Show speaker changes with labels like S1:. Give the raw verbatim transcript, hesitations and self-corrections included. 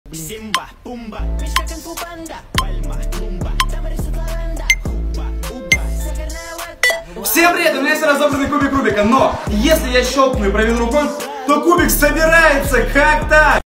S1: Симба, пумба, мишка кунг-фу панда, пальма, тумба, там рисует лаванда, хуба, уба, сахарная вата.
S2: Всем привет, у меня есть разобранный кубик Рубика, но если я щелкну и проведу рукой, то кубик собирается как так.